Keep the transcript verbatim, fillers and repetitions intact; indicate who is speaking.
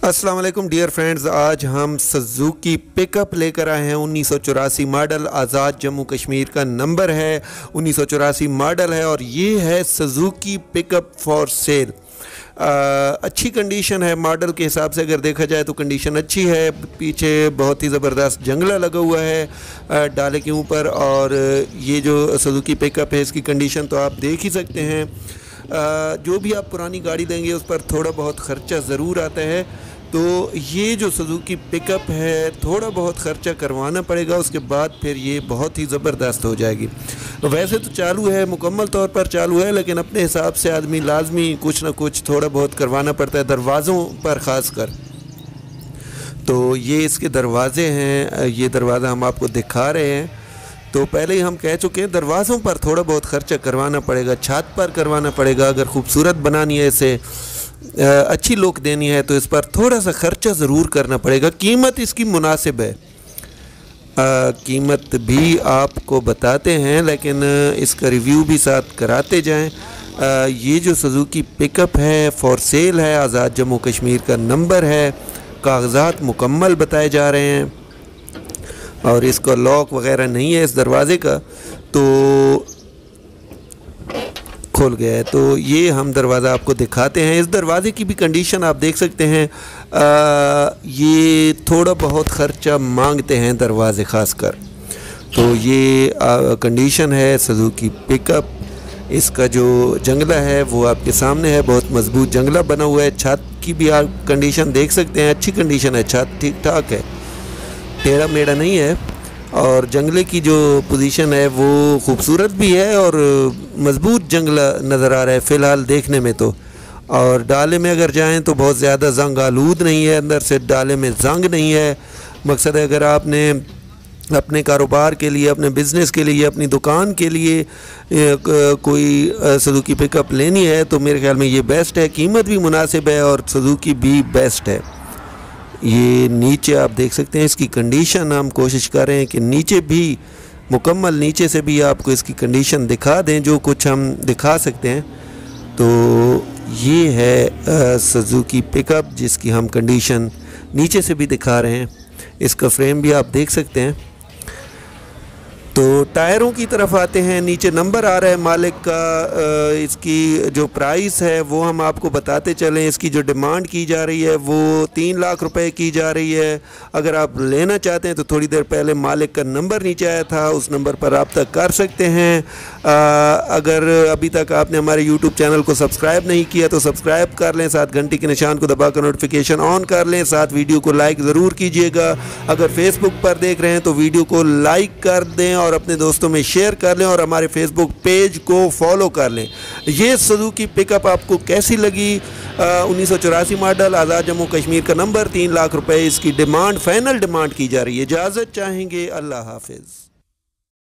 Speaker 1: अस्सलाम वालेकुम dear friends, आज हम सुजुकी पिकअप लेकर आए हैं। उन्नीस सौ चौरासी मॉडल, आज़ाद जम्मू कश्मीर का नंबर है, उन्नीस सौ चौरासी मॉडल है और ये है सुजुकी पिकअप फॉर सेल। अच्छी कंडीशन है, मॉडल के हिसाब से अगर देखा जाए तो कंडीशन अच्छी है। पीछे बहुत ही ज़बरदस्त जंगला लगा हुआ है डाले के ऊपर, और ये जो सुजुकी पिकअप है इसकी कंडीशन तो आप देख ही सकते हैं। जो भी आप पुरानी गाड़ी देंगे उस पर थोड़ा बहुत ख़र्चा ज़रूर आता है, तो ये जो सुजुकी पिकअप है थोड़ा बहुत ख़र्चा करवाना पड़ेगा, उसके बाद फिर ये बहुत ही ज़बरदस्त हो जाएगी। वैसे तो चालू है, मुकम्मल तौर पर चालू है, लेकिन अपने हिसाब से आदमी लाजमी कुछ ना कुछ थोड़ा बहुत करवाना पड़ता है, दरवाज़ों पर ख़ास कर। तो ये इसके दरवाज़े हैं, ये दरवाज़ा हम आपको दिखा रहे हैं। तो पहले ही हम कह चुके हैं दरवाज़ों पर थोड़ा बहुत ख़र्चा करवाना पड़ेगा, छत पर करवाना पड़ेगा। अगर खूबसूरत बनानी है, इसे अच्छी लुक देनी है, तो इस पर थोड़ा सा ख़र्चा ज़रूर करना पड़ेगा। कीमत इसकी मुनासिब है, आ, कीमत भी आपको बताते हैं, लेकिन इसका रिव्यू भी साथ कराते जाएं। आ, ये जो सुजुकी पिकअप है फॉर सेल है, आज़ाद जम्मू कश्मीर का नंबर है, कागज़ात मुकम्मल बताए जा रहे हैं और इसका लॉक वगैरह नहीं है इस दरवाज़े का, तो खुल गया है। तो ये हम दरवाज़ा आपको दिखाते हैं। इस दरवाज़े की भी कंडीशन आप देख सकते हैं। आ, ये थोड़ा बहुत ख़र्चा मांगते हैं दरवाज़े ख़ास कर। तो ये आ, कंडीशन है सुजुकी पिकअप। इसका जो जंगला है वो आपके सामने है, बहुत मजबूत जंगला बना हुआ है। छत की भी आप कंडीशन देख सकते हैं, अच्छी कंडीशन है, छत ठीक ठाक है, टेढ़ा मेढ़ा नहीं है। और जंगले की जो पोजीशन है वो खूबसूरत भी है और मजबूत जंगला नज़र आ रहा है फ़िलहाल देखने में तो। और डाले में अगर जाएं तो बहुत ज़्यादा जंग आलूद नहीं है, अंदर से डाले में जंग नहीं है। मकसद है अगर आपने अपने कारोबार के लिए, अपने बिज़नेस के लिए, अपनी दुकान के लिए कोई सुजुकी पिकअप लेनी है तो मेरे ख्याल में ये बेस्ट है। कीमत भी मुनासिब है और सुजुकी भी बेस्ट है। ये नीचे आप देख सकते हैं इसकी कंडीशन, हम कोशिश कर रहे हैं कि नीचे भी मुकम्मल नीचे से भी आपको इसकी कंडीशन दिखा दें जो कुछ हम दिखा सकते हैं। तो ये है सुजुकी पिकअप जिसकी हम कंडीशन नीचे से भी दिखा रहे हैं। इसका फ्रेम भी आप देख सकते हैं। तो टायरों की तरफ आते हैं, नीचे नंबर आ रहा है मालिक का। इसकी जो प्राइस है वो हम आपको बताते चलें। इसकी जो डिमांड की जा रही है वो तीन लाख रुपए की जा रही है। अगर आप लेना चाहते हैं तो थोड़ी देर पहले मालिक का नंबर नीचे आया था, उस नंबर पर रब्ता कर सकते हैं। आ, अगर अभी तक आपने हमारे यूट्यूब चैनल को सब्सक्राइब नहीं किया तो सब्सक्राइब कर लें, साथ घंटी के निशान को दबाकर नोटिफिकेशन ऑन कर लें, साथ वीडियो को लाइक ज़रूर कीजिएगा। अगर फेसबुक पर देख रहे हैं तो वीडियो को लाइक कर दें और अपने दोस्तों में शेयर कर लें और हमारे फेसबुक पेज को फॉलो कर लें। ये सुजुकी पिकअप आपको कैसी लगी? उन्नीस सौ चौरासी मॉडल, आज़ाद जम्मू कश्मीर का नंबर, तीन लाख रुपए इसकी डिमांड, फाइनल डिमांड की जा रही है। इजाज़त चाहेंगे, अल्लाह हाफिज़।